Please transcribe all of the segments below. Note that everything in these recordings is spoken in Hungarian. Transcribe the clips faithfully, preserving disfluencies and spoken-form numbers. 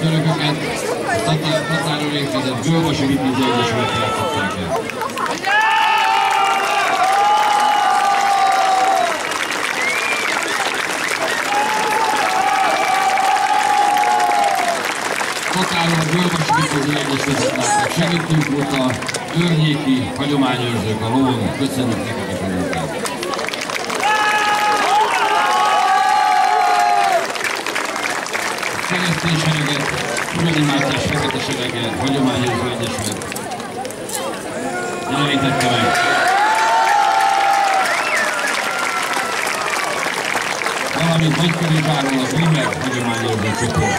törököket határon érkezett Gölvasi Vitézi Egyesület játszották el. Határon a Gölvasi Vitézi Egyesületet látták. Segítünk volt a környéki hagyományőrzők a lovon. Köszönjük nekik is a munkát. Keresztény sereget, Urani Mátyás Fekete Serege, Hagyományőrző Egyesület jelenítette meg. Valamint Nagykörűzsáról a Brimmer Hagyományőrző csoport.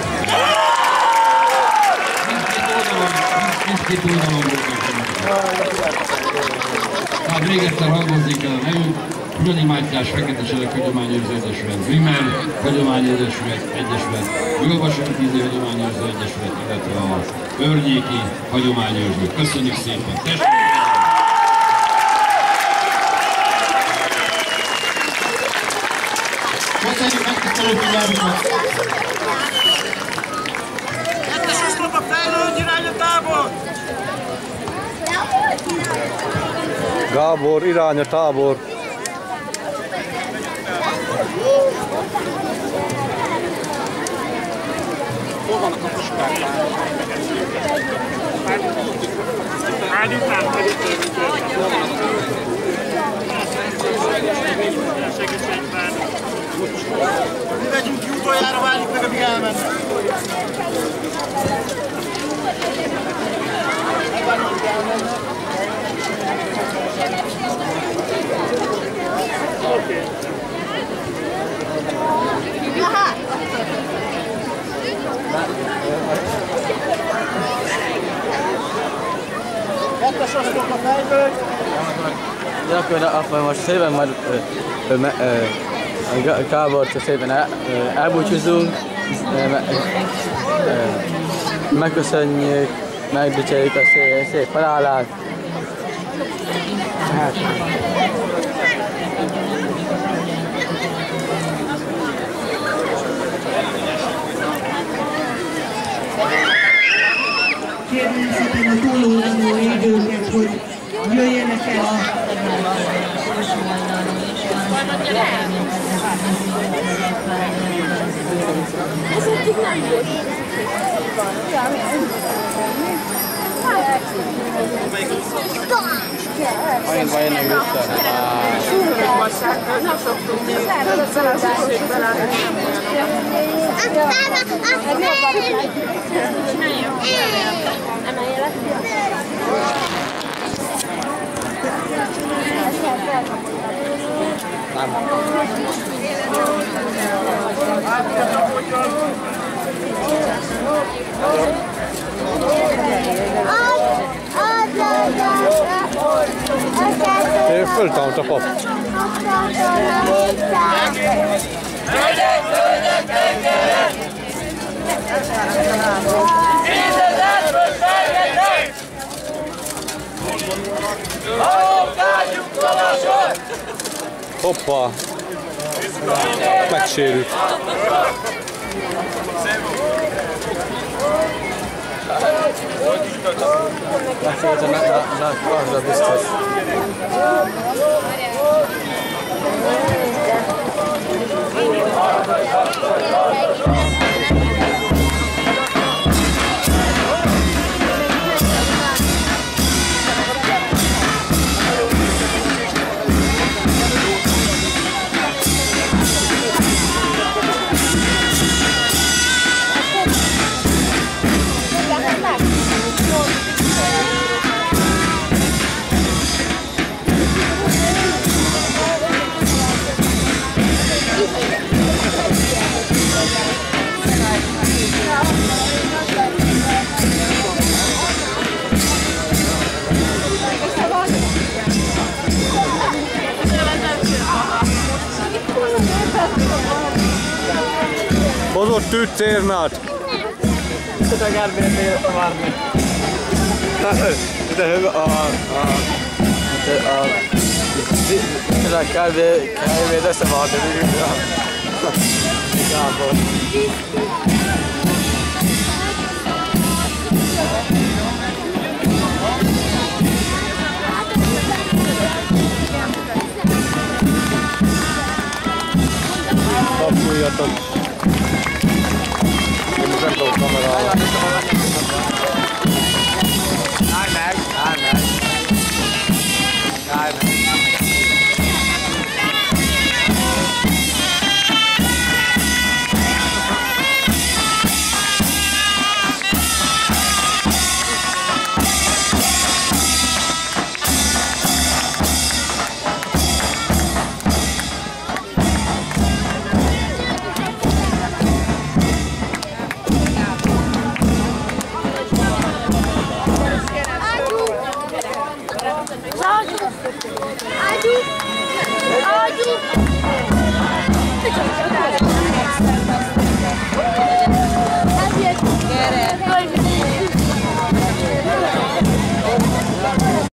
Mindkét oldalon voltak. Hát még egyszer hangozzék el a nevük. Urani Mátyás Fekete Sereg Hagyományőrző Egyesület, Brimmer Hagyományőrző Egyesület, Gölvasi Vitézi Hagyományőrző Egyesület, illetve a környéki hagyományőrzők. Köszönjük szépen! Tessék! Köszönjük megtisztelő figyelmüket! Kettes oszlopba fejlődj, irány a tábor! Gábor, irány a tábor! Hol vannak a puskák? Ágy után pedig segítségben. Mi megyünk ki utoljára, várjuk meg, amíg elmennek. Megvárjuk, amíg elmennek. Oké. Kettes oszlop a fejből. Ja, akkor, akkor most szépen majd a Gábort szépen el, elbúcsúzunk, megköszönjük, megdicseljük a szép, szép halálát. Hát. Kérném szépen a túlózó égőket, hogy jöjjenek el a... Ez eddig nem volt. Olyan baj ennek vissza. Nem szoktunk még. Ezzel az esélyben látni. Emelje le. Ő föltámadt a pap. Hoppá! Megsérült. Megszólítja, az a biztos. Hozott tűzcérnát! Tudod, Gárbéret élet várni. De a... a... a... a... kávé... kávé összevárni. Gábor. fiatal.